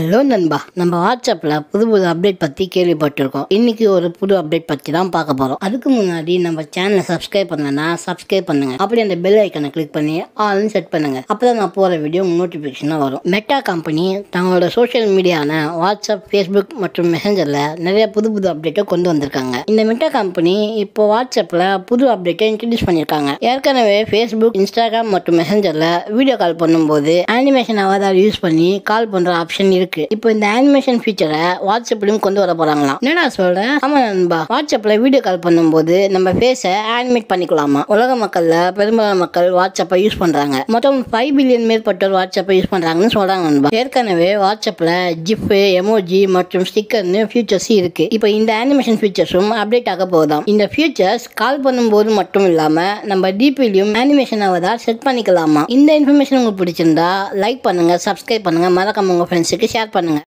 Hello நண்பா, நம்ம வாட்ஸ்அப்பில் புது புது அப்டேட் பற்றி கேள்விப்பட்டிருக்கோம். இன்னைக்கு ஒரு புது அப்டேட் பற்றி தான் பார்க்க போகிறோம். அதுக்கு முன்னாடி நம்ம சேனலை சப்ஸ்கிரைப் பண்ணலன்னா சப்ஸ்கிரைப் பண்ணுங்க. அப்படி அந்த பெல் ஐக்கனை கிளிக் பண்ணி ஆல்னு செட் பண்ணுங்க. அப்போ தான் நான் போகிற வீடியோ நோட்டிஃபிகேஷனாக வரும். மெட்டா கம்பெனி தங்களோட சோஷியல் மீடியான வாட்ஸ்அப், ஃபேஸ்புக் மற்றும் மெசஞ்சரில் நிறைய புது புது அப்டேட்டை கொண்டு வந்திருக்காங்க. இந்த மெட்டா கம்பெனி இப்போ வாட்ஸ்அப்பில் புது அப்டேட்டை இன்ட்ரடியூஸ் பண்ணியிருக்காங்க. ஏற்கனவே ஃபேஸ்புக், இன்ஸ்டாகிராம் மற்றும் மெசஞ்சரில் வீடியோ கால் பண்ணும்போது அனிமேஷன் அவதார் யூஸ் பண்ணி கால் பண்ணுற ஆப்ஷன் இருக்கு. இப்போ இந்த அனிமேஷன் ஃபீச்சரை வாட்ஸ்அப்லயும் கொண்டு வர போறாங்களாம். என்னடா சொல்ற? ஆமா நண்பா, வாட்ஸ்அப்ல வீடியோ கால் பண்ணும்போது நம்ம ஃபேஸை அனிமேட் பண்ணிக்கலாமா. உலக மக்கள்ல பெரும்பாலான மக்கள் வாட்ஸ்அப்பை யூஸ் பண்றாங்க. மொத்தம் 5 பில்லியன் மேற்பட்டோர் வாட்ஸ்அப்பை யூஸ் பண்றாங்கன்னு சொல்றாங்க நண்பா. ஏற்கனவே வாட்ஸ்அப்ல ஜிப், எமோஜி மற்றும் ஸ்டிக்கர்னு ஃபீச்சர்ஸ் இருக்கு. இப்போ இந்த அனிமேஷன் ஃபீச்சர்ஸும் அப்டேட் ஆக போகுதாம். இந்த ஃபீச்சர்ஸ் கால் பண்ணும்போது மட்டும் இல்லாம நம்ம டிபிலையும் அனிமேஷன் அவதார் செட் பண்ணிக்கலாமா. இந்த இன்ஃபர்மேஷன் உங்களுக்கு பிடிச்சிருந்தா லைக் பண்ணுங்க, சப்ஸ்கிரைப் பண்ணுங்க, மறக்காம உங்க ஃப்ரெண்ட்ஸுக்கு ஷேர் பண்ணுங்க.